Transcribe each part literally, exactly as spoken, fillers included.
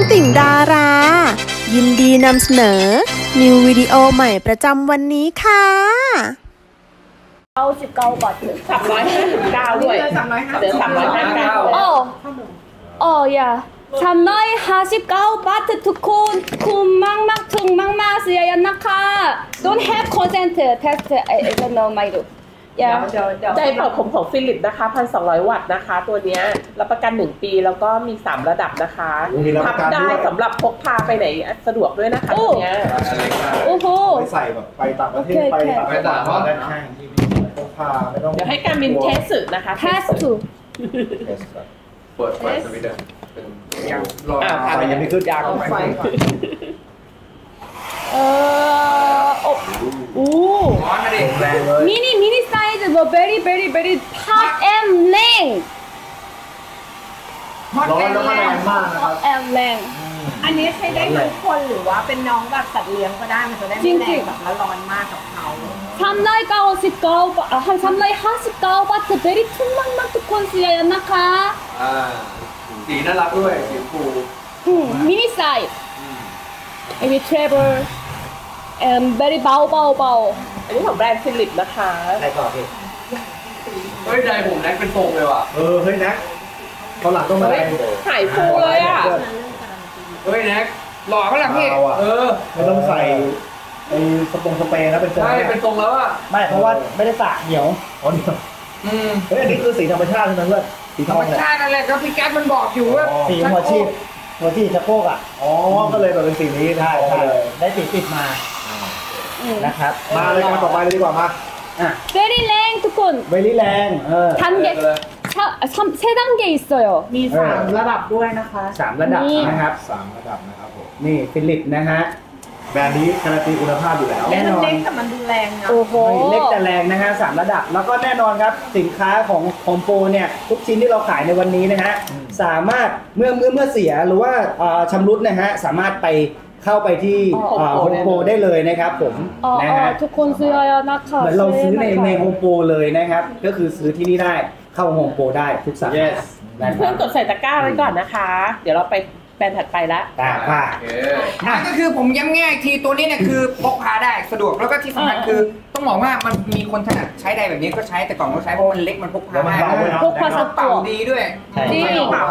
ติ่งดารายินดีนำเสนอนิววิดีโอใหม่ประจำวันนี้ค่ะเก้าสิบเก้าบาทสามร้อยห้าสิบเก้าด้วยสามร้อยห้าสิบสามร้อยห้าสิบเก้าโอ้โอ้ยาสามร้อยห้าสิบเก้าบาททุกคนคุ้มมากมากถึงมากมากเสียยันนะคะ don't have consent test I don't know my doใจเป่าผมของฟิลิปนะคะพันสองร้อยวัตต์นะคะตัวนี้รับประกันหนึ่งปีแล้วก็มีสามระดับนะคะพับได้สำหรับพกพาไปไหนสะดวกด้วยนะคะตัวนี้โอ้โหใส่แบบไปต่างประเทศไปต่างประเทศได้นะพกพาไม่ต้องเดี๋ยวให้การบินเทสสึนะคะเทสสึเปิดไฟสวิตช์เป็นยังรอไฟยังไม่ขึ้นยางไฟเออโอ้โหมินิมินิไซส์ very very very hot and แรงร้อนแล้วก็แรงมากนะครับแอมแรงอันนี้ใช้ได้ทั้งคนหรือว่าเป็นน้องแบบสัตว์เลี้ยงก็ได้มันจะได้ไม่แรงแบบแล้วร้อนมากกับเขาสามร้อยเก้าสิบเก้าบาทสามร้อยห้าสิบเก้าบาท very ทุ่มมากมากทุกคนเสียนะคะอ่าสีน่ารักด้วยสีฟูมินิไซส์ไอ้นี่ travel and very เบาเบาเบาอันนี้ของแบรนด์ฟิลิปนะคะใช่ก่อนพี่เฮ้ยใจผมแน็กเป็นทรงเลยว่ะเออเฮ้ยแน็กตอนหลังต้องมาได้หายฟูเลยอ่ะเฮ้ยแน็กหล่อก็หลังพี่เออไม่ต้องใส่ไอ้สปงสเปรย์นะเป็นทรงใช่เป็นทรงแล้วอ่ะไม่เพราะว่าไม่ได้สระเหนียวอ๋อเหนียวอืมเฮ้ยอันนี้คือสีธรรมชาติทั้งนั้นเลยสีทองเนี่ยธรรมชาตินั่นแหละก็พี่แก๊สมันบอกอยู่ว่าสีหัวชีพหัวชีพจะโคกอ่ะอ๋อก็เลยแบบเป็นสีนี้ได้ใช่ได้สีติดมานะครับมาเลยกันต่อไปเลยดีกว่ามาอ่ะ very แรงทุกคน very แรงเออ 단계 세 단계 있어요 มีสามระดับด้วยนะคะสามระดับนะครับสามระดับนะครับผมนี่ฟิลิปนะฮะแบรนด์นี้การันตีคุณภาพอยู่แล้วแน่นอนเล็กแต่มันดูแรงนะโอ้โหเล็กแต่แรงนะฮะสามระดับแล้วก็แน่นอนครับสินค้าของโฮมโปรเนี่ยทุกชิ้นที่เราขายในวันนี้นะฮะสามารถเมื่อเมื่อเมื่อเสียหรือว่าชำรุดนะฮะสามารถไปเข้าไปที่โฮมโปรได้เลยนะครับผมนะฮะทุกคนซื้อนะคะเหมือนเราซื้อในในโฮมโปรเลยนะครับก็คือซื้อที่นี่ได้เข้าโฮมโปรได้ทุกสาขาเพื่อนกดใส่ตะกร้าไว้ก่อนนะคะเดี๋ยวเราไปแบรนด์ถัดไปละอ่าค่ะนั่นก็คือผมย้ำง่ายทีตัวนี้เนี่ยคือพกพาได้สะดวกแล้วก็ที่สำคัญคือต้องบอกว่ามันมีคนถนัดใช้ได้แบบนี้ก็ใช้แต่ก่อนก็ใช้เพราะมันเล็กมันพกพาได้พกพาสะดวกดีด้วยจริง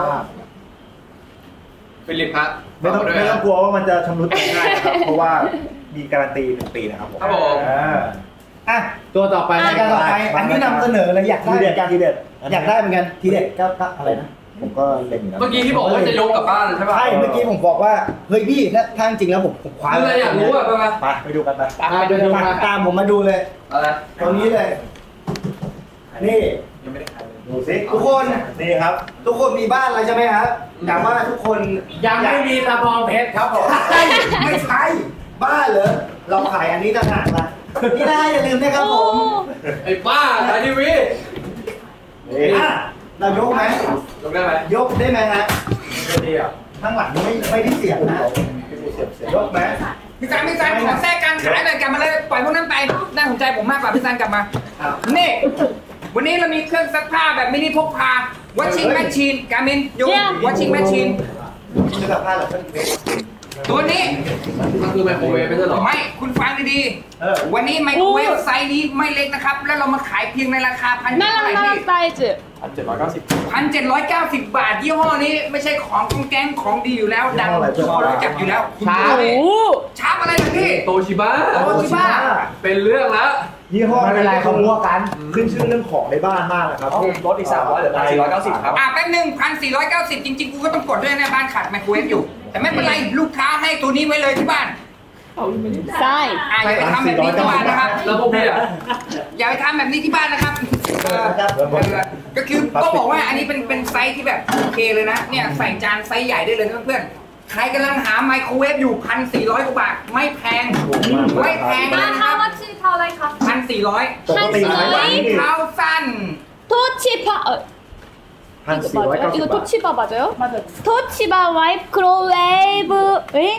ฟิลิปฮะไม่ต้องไม่ต้องกลัวว่ามันจะชำรุดง่ายนะครับเพราะว่ามีการันตีหนึ่งปีนะครับผมครับผมอ่ะตัวต่อไปการต่อไปอันนี้นำเสนอเลยอยากได้ทีเด็ดทีเด็ดอยากได้เหมือนกันทีเด็ดก็อะไรนะผมก็เล่นอยู่นะเมื่อกี้ที่บอกว่าจะยกกลับบ้านใช่ป่ะใช่เมื่อกี้ผมบอกว่าเฮ้ยพี่ถ้าถ้าจริงแล้วผมผมคว้าเลยอยากรู้อ่ะไปไปดูกันไปไปดูกันตามผมมาดูเลยอะไรตรงนี้เลยนี่ยังไม่ได้ขายเลยดูสิทุกคนนี่ครับทุกคนมีบ้านอะไรใช่ไหมครับแต่ว่าทุกคนยังไม่มีตะบองเพชรครับผมไม่ใช่บ้านเหรอเราขายอันนี้ต่างหากนะนี่ได้อย่าลืมนะครับผมไอ้บ้าขายทีวีอ่ะเรายกไหมยกได้ไหมยกได้ไหมฮะไม่ได้อ่ะข้างหลังไม่ไม่ได้เสียบนะยกไหมพี่ซันพี่ซันขอแทรกการขายหน่อยกลับมาเลยปล่อยพวกนั้นไปน่าสนใจผมมากกว่าพี่ซันกลับมานี่วันนี้เรามีเครื่องซักผ้าแบบมินิพกพา washing machine การมินยก washing machine เครื่องซักผ้าหรือเครื่องตัวนี้มันคือไมโครเวฟไม่ใช่หรอไม่คุณฟังดีๆวันนี้ไมโครเวฟไซส์นี้ไม่เล็กนะครับแล้วเรามาขายเพียงในราคาพันเท่าไหร่พี่ไซส์พันเจ็ดร้อยเก้าสิบพันเจ็ดร้อยเก้าสิบบาทยี่ห้อนี้ไม่ใช่ของกองแก๊งของดีอยู่แล้วดังทุกคนรู้จักอยู่แล้วชาร์ปชาร์ปอะไรนะพี่โตชิบ้าโตชิบ้าเป็นเรื่องแล้วยี่ห้ออะไรเขามั่วกันขึ้นชื่อเรื่องของในบ้านมากนะครับลดอีกสามร้อยเหลือพันสี่ร้อยเก้าสิบครับอ่ะแป๊บนึงพันสี่ร้อยเก้าสิบจริงๆกูก็ต้องกดด้วยในบ้านขาดไมโครเวฟอยู่แต่ไม่เป็นไรลูกค้าให้ตัวนี้ไว้เลยที่บ้านใช่อย่าไปทำแบบนี้ที่บ้านนะครับแล้วพวกพี่อ่ะอย่าไปทำแบบนี้ที่บ้านนะครับก็คือต้องบอกว่าอันนี้เป็นเป็นไซส์ที่แบบโอเคเลยนะเนี่ยใส่จานไซส์ใหญ่ได้เลยเพื่อนๆใครกำลังหาไมโครเวฟอยู่พันสี่ร้อยกว่าบาทไม่แพงไม่แพงนะครับเท่าไรครับพันสี่ร้อยปกติเท้าสั้น 토치바 이거 토치바 맞아요? 토치바 와이프로웨이브 에?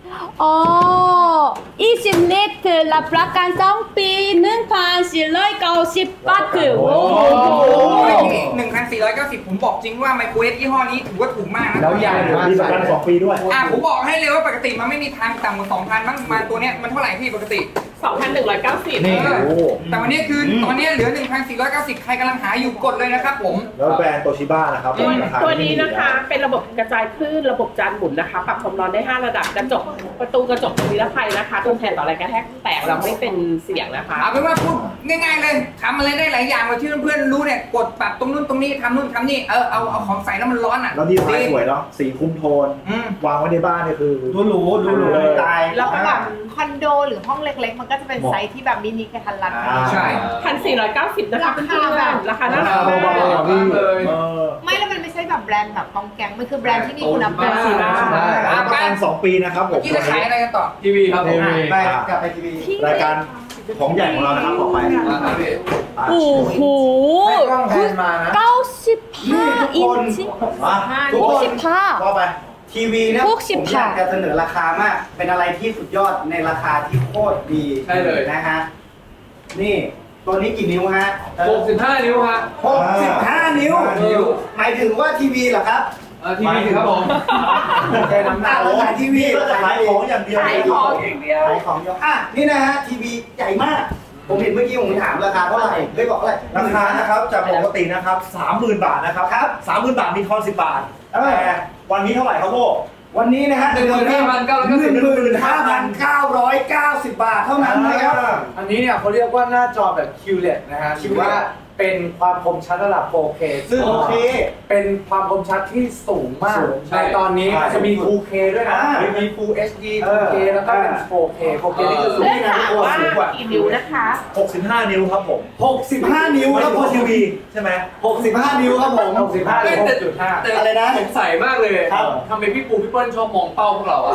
อ๋อยี่สิบลิตรรับประกันสองปีหนึ่งพันสี่ร้อยเก้าสิบบาทคือโอ้โหหนึ่งพันสี่ร้อยเก้าสิบผมบอกจริงว่าไมโครเวฟยี่ห้อนี้ถือว่าถูกมากนะแล้วใหญ่มีประกันสองปีด้วยอ่ะผมบอกให้เลยว่าปกติมันไม่มีทางต่ำกว่าสองพันมั้งมาตัวเนี้ยมันเท่าไหร่พี่ปกติสองพันหนึ่งร้อยเก้าสิบนี่เออแต่วันนี้คือตอนนี้เหลือ หนึ่งพันสี่ร้อยเก้าสิบ ใครกำลังหาอยู่กดเลยนะครับผมแล้วแบรนด์โตชิบ้านะครับตัวราคาตัวนี้นะคะเป็นระบบกระจายคลื่นระบบจานหมุนนะคะปรับความร้อนได้ห้าระดับกระจกประตูกระจกนิรภัยนะคะทนแทนต่อแรงกระแทกแตกเราไม่เป็นเสียงนะคะเอาเป็นว่าพูดง่ายๆเลยทำอะไรได้หลายอย่างเราที่เพื่อนๆรู้เนี่ยกดปรับตรงนู้นตรงนี้ทำนู่นทำนี่เออเอาเอาของใส่แล้วมันร้อนอ่ะแล้วดีไซน์สวยเนาะสีคุมโทนอืมวางไว้ในบ้านเนี่ยคือดูหรูดูหรูเลยตายแล้วก็แบบคอนโดหรือห้องเล็กๆ มันก็จะเป็นไซส์ที่แบบมินิกระทันรัดอ่าใช่พันสี่ร้อยเก้าสิบนะคะเพื่อนๆราคาน่ารารัคากมากเบาๆพี่เออไม่แล้วมันไม่ใช่แบบแบรนด์แบบกองแกงมันคือแบรนด์ที่มีคุณภาพใช่รับประกันสองปีนะครับผมเมื่อกี้จะขายอะไรกันต่อทีวีครับผมไปกลับไปทีวีรายการของใหญ่ของเรานะครับต่อไปโอ้โหเก้าสิบห้าอินช์ทุกหคกนสิบห้าว่าไปทีวีนะหผกสิบมอยากค่ะจะเสนอราคามาก เป็นอะไรที่สุดยอดในราคาที่โคตรดีใช่เลยนะฮะนี่ตัวนี้กี่นิ้วฮะหกสิบห้านิ้วฮะหกสิบห้านิ้วนิ้วหมายถึงว่าทีวีเหรอครับเออทีวีครับผมแค่น้ำหนักเราขายทีวีก็จะขายของอย่างเดียวขายของอย่างเดียวขายของเดียวอ่ะนี่นะฮะทีวีใหญ่มาก ผมเห็นเมื่อกี้ผมถามราคาเท่าไหร่ไม่บอกเท่าไหร่ราคานะครับจากปกตินะครับสามหมื่นบาทนะครับครับสามหมื่นบาทมีทอนสิบบาทแต่วันนี้เท่าไหร่ครับโบวันนี้นะฮะหนึ่งหมื่นห้าพันเก้าร้อยเก้าสิบหนึ่งหมื่นห้าพันเก้าร้อยเก้าสิบบาทเท่านั้นนะครับอันนี้เนี่ยเขาเรียกว่าหน้าจอแบบ คิว แอล อี ดี นะฮะหรือว่าเป็นความคมชัดระดับ โฟร์เค ซึ่งโอเคเป็นความคมชัดที่สูงมากสูงใช่ในตอนนี้ใช่จะมี ทู เค ด้วยนะอ่ามี ฟูล เอช ดีเอทูอเค แล้วก็เป็น โฟร์เค โฟร์เค นี่คือสูงเลือกถามว่ากี่นิ้วนะคะหกสิบห้านิ้วครับผมหกสิบห้านิ้วไม่คใช่รับพผอมทีวีใช่ไหมหกสิบห้านิ้วครับผมหกสิบห้า หรือ หกจุดห้าอะไรนะสงสัยมากเลยครับทำไมพี่ปูพี่เปิ้ลชอบมองเป้าพวกเราอะ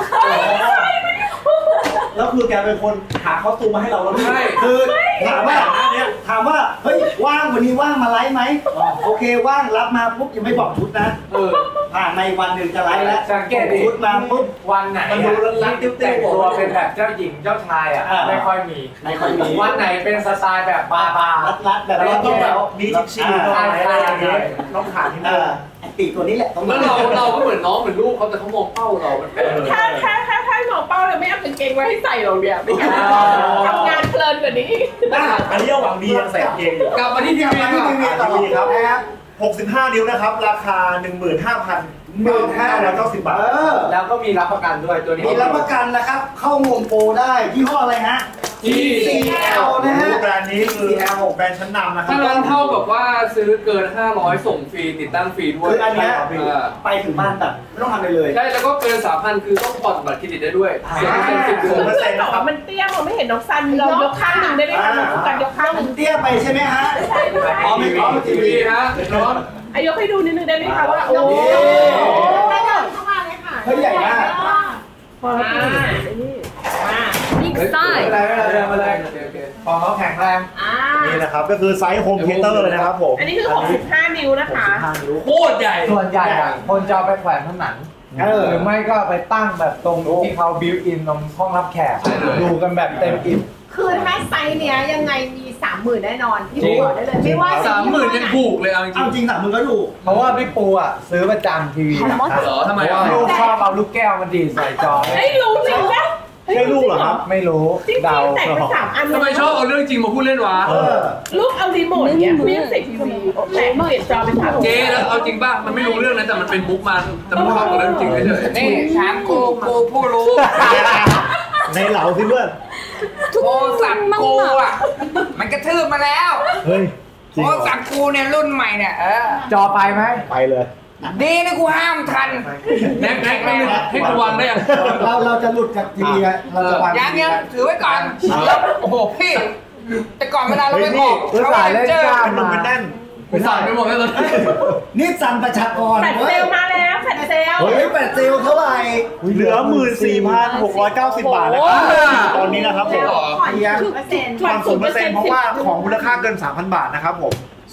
แล้วคือแกเป็นคนหาคอสตูมมาให้เราแล้วด้วยใช่คือถามว่าถามว่าเฮ้ยว่างวันนี้ว่างมาไลฟ์ไหมโอเคว่างรับมาปุ๊บยังไม่บอกชุดนะเออผ่านในวันหนึ่งจะไลฟ์แล้วสังเกตดิชุดมาปุ๊บวันไหนมันดูรัดๆติ้วๆแต่งตัวเป็นแบบเจ้าหญิงเจ้าชายอ่ะอ่าไม่ค่อยมีไม่ค่อยมีวันไหนเป็นสไตล์แบบบาบารัดรัดๆแบบแล้วนี้ต้องแบบแล้วมีชิคชีหน่อยอะไรอย่างเงี้ยต้องขาดที่เอนั่นอไอ้ปีกตัวนี้แหละต้องแล้วเราเราก็เหมือนน้องเหมือนลูกเขาแต่เขามองเป้าเรา มันเป็นแค่แค่แค่แค่หนองเป้าเลยไม่เอากางเกงไว้ให้ใส่หรอกเนี่ยไม่งั้นทำงานเพลินกว่านี้อ่ะอันนี้ยังหวังดียังใส่กางเกงอยู่กลับมาที่ทีวีมาที่ทีวีก่อนต่อทีวีครับนะครับหกสิบห้านิ้วนะครับ ราคา หนึ่งหมื่นห้าพันเก้าร้อยเก้าสิบบาทเออแล้วก็มีรับประกันด้วยตัวนี้มีรับประกันนะครับ เข้าโฮมโปรได้ยี่ห้ออะไรฮะที่ซี แอล นะฮะแบรนด์นี้คือแบรนด์ชั้นนำนะครับถ้านั้นเท่ากับว่าซื้อเกินห้าร้อยส่งฟรีติดตั้งฟรีด้วยคืออันเนี้ยเออไปถึงบ้านแบบไม่ต้องทำอะไรเลยใช่แล้วก็เกินสามพันคือต้องผ่อนบัตรเครดิตได้ด้วยอ่าเสียเงินสิบศูนย์เปอร์เซ็นต์แต่นะครัว่าบมันเตี้ยมันไม่เห็นน้องซันเรายกข้างหนึ่งได้ไหมคะน้องซันยกข้างหมันึ่นงเตี้ยไปใช่ไหมฮะอ๋อไม่อ๋อทีทีวีวีฮะร้อนอายกให้ดูนิดนึงได้ไหมคะว่าโอ้ไม่ได้เข้ามาเลยค่ะเฮ้ยใหญ่มากพอแล้วนี่มาบิ๊กไซไม่ส์เป็นไรไม่เป็นไรไม่เป็นไรของเขาแข็งแรงอ่านี่นะครับก็คือไซส์โฮมเทเตอร์เลยนะครับผมอันนี้คือหกสิบห้านิ้วนะคะห้านิ้วโคตรใหญ่ส่วนใหญ่อะคนจะเอาไปแขวนผนังเออหรือไม่ก็ไปตั้งแบบตรงที่เขาบิวอินตรงห้องรับแขกใช่เลยดูกันแบบเต็มอิ่มคือถ้าไซส์เนี้ยยังไงมีสามหมื่นแน่นอนพี่บอกได้เลยไม่ว่าสามหมื่นยังถูกเลยเอาจริเอางจริงสามมือก็ถูกเพราะว่าพี่ปูอ่ะซื้อประจำทีวีนะ How much? เหรอทำไมเพราะอ่ะว่าลูกชอบเอาลูกแก้วมาดีดใส่จอไอ้ยรู้จริงปะใช่ลูกเหรอครับไม่รู้จริงเดาๆแต่งไปสามอันทำไมชอบเอาเรื่องจริงมาพูดเล่นวะเออลูกเอารีโมทเนี้ยเลี้ยงใส่ทีวีแต่เปลี่ยนจอเป็นสามเจ๊แล้วเอาจริงป่ะมันไม่รู้เรื่องนะแต่มันเป็นมุกมาแต่มันฟังกับเรื่องจริงเฉยๆนี่ถามกูกูผู้รู้ในเหลาสิเพื่อนทุกโทรคศัพนท์มากกูมากอ่ะมันกระทืบมาแล้วเฮ้ยจโทริงเหรรอศัพท์กูเนี่ยรุ่นใหม่เนี่ยเออจอไปไหมไปเลยดีนะกูห้ามทันแน็กแน็กแน็กให้กูวางได้ยังเราเราจะหลุดจากทีวีอะเราจะวางยังยังถือไว้ก่อนโอ้โหพี่แต่ก่อนเวลาเราเฮ้ยไปนี่บอกอุตเขาส่าห์เล่นเจอกล้าเป็นหนุ่มเป็นแน่นกูสั่นไปหมดแล้วตอนนี้นี่สันประชากรแฟลชเซลมาแล้วแฟลชเซลเฮ้ยแปดเซลเท่าไหร่เหลือ หนึ่งหมื่นสี่พันหกร้อยเก้าสิบบาทนะครับตอนนี้นะครับผมผ่อนเปอร์เซ็นต์ผ่อนศูนย์เปอร์เซ็นต์เพราะว่าของมูลค่าเกิน สามพัน บาทนะครับผม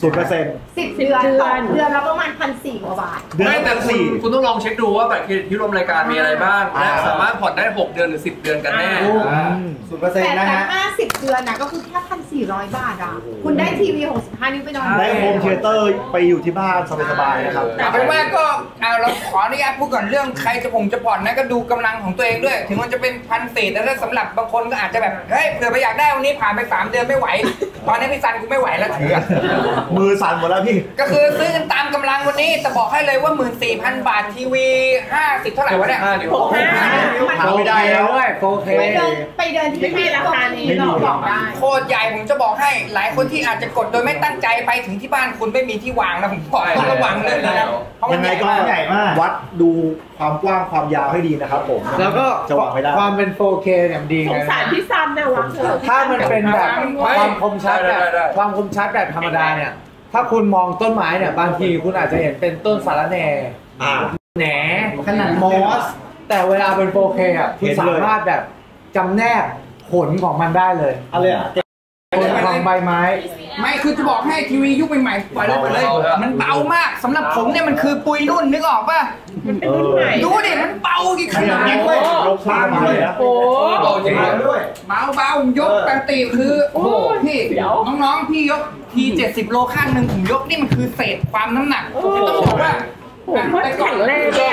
ศูนย์เปอร์เซ็นต์สิบเดือนต่อเดือนละประมาณพันสี่กว่าบาทไม่แต่คุณคุณต้องลองเช็คดูว่าบัตรเครดิตที่ร่วมรายการมีอะไรบ้างและสามารถผ่อนได้หกเดือนหรือสิบเดือนกันแน่ศูนย์เปอร์เซ็นแต่ต์นะแต่ฮะห้าสิบเดือนนะก็คือแค่พันสี่ร้อยบาทอ่ะคุณได้ทีวีหกสิบห้านิ้วไปนอนได้โฮมเทเตอร์ไปอยู่ที่บ้านสบายๆนะครับเอาเป็นว่าก็เอาเราขออนุญาตพูดก่อนเรื่องใครจะผงจะผ่อนนะก็ดูกำลังของตัวเองด้วย ถึงมันจะเป็นพันสี่แต่ถ้าสำหรับบางคนก็อาจจะแบบเฮ้ยเผื่อไปอยากได้วันนี้ผ่านไปสามเดือนไม่ไหวตอนนี้พี่ซันกูไม่ไหวแล้วถือมือสั่นหมดแล้วพี่ก็คือซื้อกันตามกำลังวันนี้แต่บอกให้เลยว่า หนึ่งหมื่นสี่พัน บาททีวีห้าสิบเท่าไหร่วะเนี่ยหกห้าหาไม่ได้แล้วด้วยโฟเคไปเดินไปเดินที่ไม่มีราคานี้หรอกบอกได้โคตรใหญ่ผมจะบอกให้หลายคนที่อาจจะกดโดยไม่ตั้งใจไปถึงที่บ้านคุณไม่มีที่วางนะผมบอกต้องระวังเลยนะเพราะมัยันงใหไงญ่ก็มากใหญ่มากวัดดูความกว้างความยาวให้ดีนะครับผมแล้วก็จะวางไม่ได้ความเป็น โฟเค เนี่ยมันดีสไงงสารพี่ซันนะวะเถอะถ้ามันเป็นแบบไม่ความคมชัดแบบได้ได้ได้ความคมชัดแบบธรรมดาเนี่ย ถ้าคุณมองต้นไม้เนี่ยบางทีคุณอาจจะเห็นเป็นต้นสาระแหน่อ่าแหนขนาดมอสแต่เวลาเป็น โฟเค อ่ะคุณเห็นสาเลยมารถแบบจำแนกผลของมันได้เลยอะไรอ่ะผลของใบไม้ไม่คือจะบอกให้ทีวียุคใหม่ๆปล่อยเลยไปเลย มันเบามากสำหรับผมเนี่ยมันคือปุยนุ่นนึกออกป่ะมันเป็นรุ่นใหม่ดูดิมันเบากี่ขขนานาดดนี้นี้เว้เว้ยยยกบ้านมาเลยนะโอ้เบาจริงด้วยเบาเบายกปกติคือโอ้โหพี่เดี๋ยวน้องๆพี่ยกทีเจ็ดสิบโลข้างหนึ่งผมยกนี่มันคือเศษความน้ำหนักต้องบอกว่าผมว่าแข็งแรงเนี่ย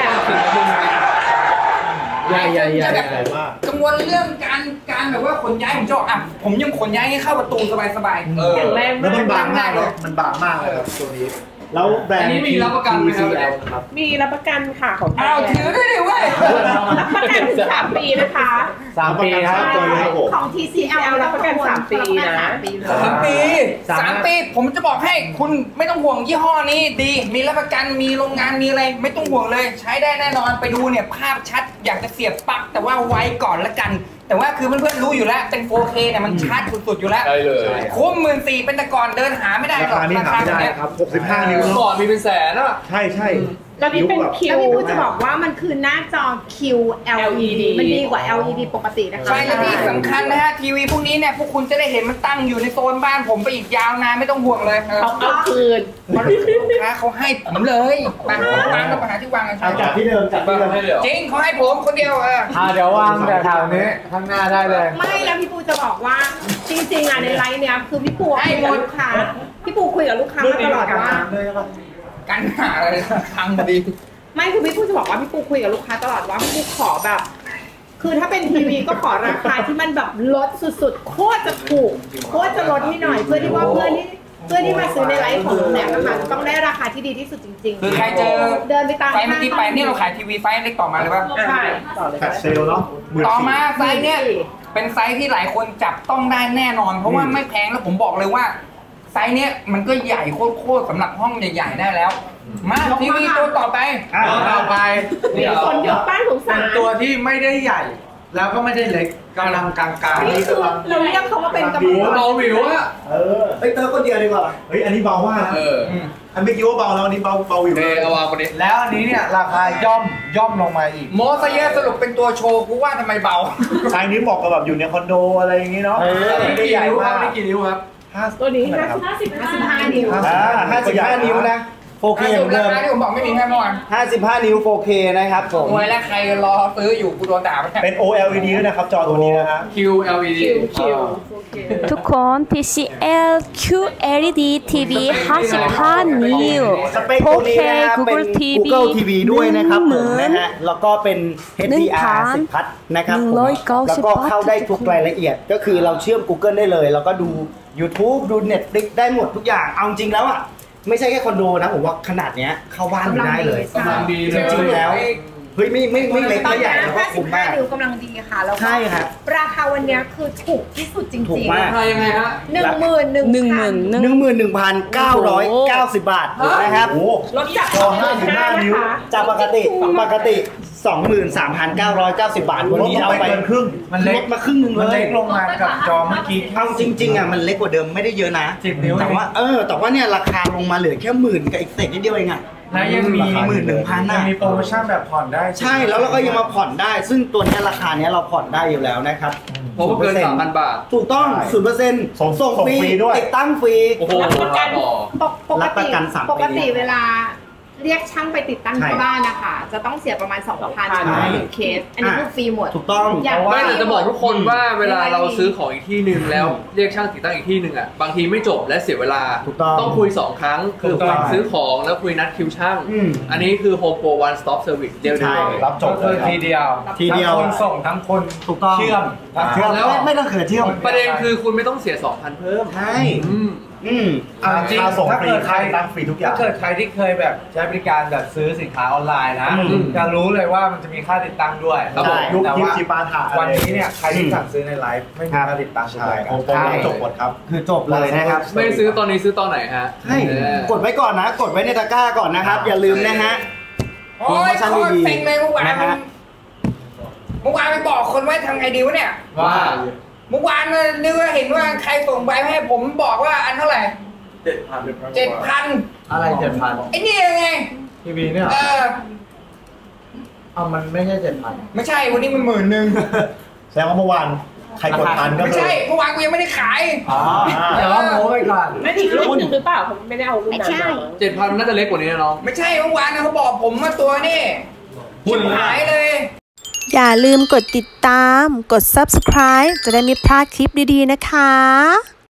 ใหญ่ใหญ่ใหญ่จะแบบใหญ่มากกังวลเรื่องการการแบบว่าขนย้ายผมจะบอกอ่ะผมยังขนย้ายให้เข้าประตูสบายๆเออแข็งแรงแล้วมามันกบางมากเลยมันบางมากเลยครับตัวนี้ แล้วแบรนอันด์นี้มีรับประกันไหมครับที ซี แอล นะครับมีรับประกันค่ะของอ้าวถือด้วยดิเว้ยรับประกันถึงสามปีนะคะสามปีครับตัวนี้ครับผมของ ที ซี แอลรับประกันสามปีนะสามปีเลยสามปีสามสามปีผมจะบอกให้คุณไม่ต้องห่วงยี่ห้อนี้ดี มีรับประกันมีโรงงานมีอะไรไม่ต้องห่วงเลย ใช้ได้แน่นอนไปดูเนี่ยภาพชัดอยากจะเสียบปลั๊กแต่ว่าไว้ก่อนละกัน แต่ว่าคือเพื่อนๆรู้อยู่แล้วเป็น โฟเค เนี่ยมันชัดสุดๆอยู่แล้วได้เลยคุ้มหมื่นสี่เป็นแต่ก่อนเดินหาไม่ได้ราหรอกคานี่หาไม่ได้เนี้ยครับหกสิบห้านิ้วก่เนาะอนมีเป็นแสนอ่ะใช่ใช่แล้วนี่เป็นคิแล้ว วพี่พูดจะบอกว่ามันคือหน้าจอ คิว แอล อี ดี มันดีกว่า แอล อี ดี ปกตินะคะใช่และที่สำคัญนะฮะทีวีพวกนี้เนี่ยพวกคุณจะได้เห็นมันตั้งอยู่ในโซนบ้านผมไปอีกยาวนานไม่ต้องห่วงเลยเขาเอาคืนเพราะลูกค้าเขาให้ผมเลยไปวางแล้วไปหาที่วางกันเอาจากที่เดิมจากที่เดิมให้เดี๋ยวจริงเขาให้ผมคนเดียวเอออ่าเดี๋ยววางแต่แถวนี้ข้างหน้าได้เลยไม่แล้วพี่ปูจะบอกว่าจริงๆอ่ะในไลฟ์เนี้ยคือพี่ปูคุยกับลูกค้าพี่ปูคุยกับลูกค้ามาตลอดว่ากันหาอะไรทางพอดีไม่คือพี่ปูจะบอกว่าพี่ปูคุยกับลูกค้าตลอดว่าพี่ปูขอแบบ คือถ้าเป็นทีวีก็ขอราคาที่มันแบบลดสุดๆโคตรจะถูกโคตรจะลดให้หน่อยเพื่อที่ว่าเพื่อนที่เพื่อนที่มาซื้อในไลฟ์ของแหนมนะคะจะต้องได้ราคาที่ดีที่สุดจริงๆคือใครเจอเดินไปตามไฟเมื่อกี้ไปนี่เราขายทีวีไฟเล็กต่อมาเลยป่ะใช่ต่อเลยแฟลชเซลเนาะหมื่นต่อสี่มาไซส์เนี่ยเป็นไซส์ที่หลายคนจับต้องได้แน่นอน เพราะว่าไม่แพงแล้วผมบอกเลยว่าไซส์เนี้ยมันก็ใหญ่โคตรๆสำหรับห้องใหญ่ๆได้แล้ว มาทีวีตัวต่อไปอ่ะต่อไปมีคนยกป้ายสงสาเป็นรตัวที่ไม่ได้ใหญ่ แล้วก็ไม่ได้เล็กกำลังกลางๆนี่คือเราเรียกเขาว่าเป็นกระเป๋าเราวิวอ่ะเออเฮ้ยเติมคนเดียวดีกว่าเฮ้ยอันนี้เบามากนะเอออันเมื่อกี้ว่าเบาแล้วอันนี้เบาเบาอยู่เออเอาวางคนนี้แล้วอันนี้เนี่ยราคาย่อมย่อมลงมาอีกโมซะเยอะสรุปเป็นตัวโชว์กูว่าทำไมเบาชายนี้เหมาะกับแบบอยู่ในคอนโดอะไรอย่างงี้เนาะเออไม่ได้กี่ใหญ่นิ้วครัมาบกนี่กี่นิ้วครับห้าตัวนี้ห้าสิบห้าสิบห้านิ้วอ่าห้าสิบห้านิ้วนะ โฟเคสเหรุมืปอนราเดิมคาที่ผมบอกไม่มีแค่เมื่อวานห้าสิบห้านิ้ว โฟเค นะครับผมโอ้ยแล้วใครรอซื้ออยู่กูโดนด่าไปแค่เป็น โอ แอล อี ดี ด้วยนะครับ จอตัวนี้นะฮะ Q แอล อี ดีคิวคิวโอเคทุกคน ที ซี แอล คิว แอล อี ดี ที วี ห้าสิบห้า นิ้วสเปคตัวนี้นะครับเป็น Google ที วี Google ที วี ด้วยนะครับผมหนะฮะ แล้วก็เป็น เอช ดี อาร์ สิบ พัทนะครับผมหนึ่งร้อยเก้าสิบแล้วก็เข้าได้ทุกรายละเอียด ก็คือเราเชื่อม Google ได้เลย แล้วก็ดู YouTube ดู Netflix ได้หมดทุกอย่าง เอาจริงแล้วอ่ะ ไม่ใช่แค่คอนโดนะ ผมว่าขนาดเนี้ยเข้าบ้านอยู่ได้เลยกำลังดีเลยจริงๆแล้ว เฮ้ยไม่ไม่ไม่เล็กตอนไม่ใหญ่นี้แล้วก็ห้าสิคุ้บมห้ามากนิ้วกำลังดีค่ะแล้วก็ใช่ครับราคาวันเนี้ยคือถูกที่สุดจริงๆถูกมากราคายังไงฮะหนึ่งหมื่นหนึ่งหนึ่งหมื่นหนึ่งหนึ่งหมื่นหนึ่งพันเก้าร้อยเก้าสิบบาทนะครับโอ้โหลดจากจอห้าสิบห้านิ้วนะคะจากปกติปกติ สองหมื่นสามพันเก้าร้อยเก้าสิบบาท วันนี้เอาไปเกินครึ่งมันเล็ลกดมาครึ่งหนึงเลมันยเล็กลงมากับจอเมื่อกี้เอาจริงๆอ่ะมันเล็กกว่าเดิมไม่ได้เยอะนะสิบนิ้วแต่ว่าเออแต่ว่าเนี่ยราคาลงมาเหลือแค่หมื่นกับอีกเศษนิดเดียวเองอ่ะและยังมีหมื่นหนึ่งพันยังมีโปรโมชั่นแบบผ่อนได้ใช่แล้วเราก็ยังมาผ่อนได้ ซึ่งตัวนี้ราคานี้เราผ่อนได้อยู่แล้วนะครับเพราะว่าเกิน สามพัน บาทถูกต้อง ศูนย์เปอร์เซ็นต์ส่งส่งฟรีด้วยติดตั้งฟรีโอ้โหรับประกัน ปกปกรับประติกันสามปีปกติเวลาเรียกช่างไปติดตั้งที่บ้านนะคะจะต้องเสียประมาณ สองพันใช่ต่อหนึ่งเคส อันนี้คือฟรีหมดถูกต้องอย่างไม่แต่จะบอกทุกคนว่าเวลาเราซื้อของอีกที่หนึ่งแล้วเรียกช่างติดตั้งอีกที่หนึ่งอ่ะบางทีไม่จบและเสียเวลาถูกต้องต้องคุยสองครั้งคือถูกต้องซื้อของแล้วคุยนัดคิวช่างอืมอันนี้คือ Home Pro One Stop Service เดียวใช่เลยรับจบเลคืยอครับทีเดียวทีเดียวทั้งคนส่งทั้งคนถูกต้องเชื่อมเชื่อมแล้วไม่ไม่ต้องเขินเที่ยวประเด็นคือคุณไม่ต้องเสีย สองพัน เพิ่มใช่อืมอืมเอาจริงค่าส่งถ้าฟรีเกิดใครค่าติดตั้งฟรีทุกอย่างถ้าเกิดใครที่เคยแบบใช้บริการแบบซื้อสินค้าออนไลน์นะอืมจะรู้เลยว่ามันจะมีค่าติดตั้งด้วยครับผมยุคแต่ยิปว่าจีปาถะวันนี้เนี่ยใครที่สั่งซื้อในไลฟ์ไม่มีค่าติดตั้งใช่ด้วยโอ้โหรับจบหมดครับคือจบเลยนะครับไม่ซื้อตอนนี้ซื้อตอนไหนฮะใช่เออกดไว้ก่อนนะ กดไว้ในตะกร้าก่อนนะครับ อย่าลืมนะฮะโอ้ยโปรโมชั่นโคตรดีๆเซ็งเลยเมื่อวานนะฮะเมื่อวานไปบอกคนว่าทำไงดีวะเนี่ยว่าเมื่อวานเนี่ยนึกว่าเห็นว่าใครส่งใบมาให้ผมบอกว่าอันเท่าไหร่เจ็ดพันอะไรเจ็ดพันไอ้นี่ยังไงทีวีเนี่ยเออเอามันไม่ใช่เจ็ดพันไม่ใช่วันนี้มันหมื่นหนึ่งแสดงว่าเมื่อวานใครกดทันก็ไม่คือใช่เมื่อวานกูยังไม่ได้ขายอ๋อเดี๋ยวว่าโม้ไปก่อนไม่อีกรุ่นหนึ่งหรือเปล่าผมไม่ได้เอารุ่นนั้นมาเจ็ดพันน่าจะเล็กกว่านี้นะน้องไม่ใช่เมื่อวานนะเขาบอกผมว่าตัวนี่ชิบหายเลยอย่าลืมกดติดตาม กด ซับสไครบ์ จะได้ไม่พลาดคลิปดีๆนะคะ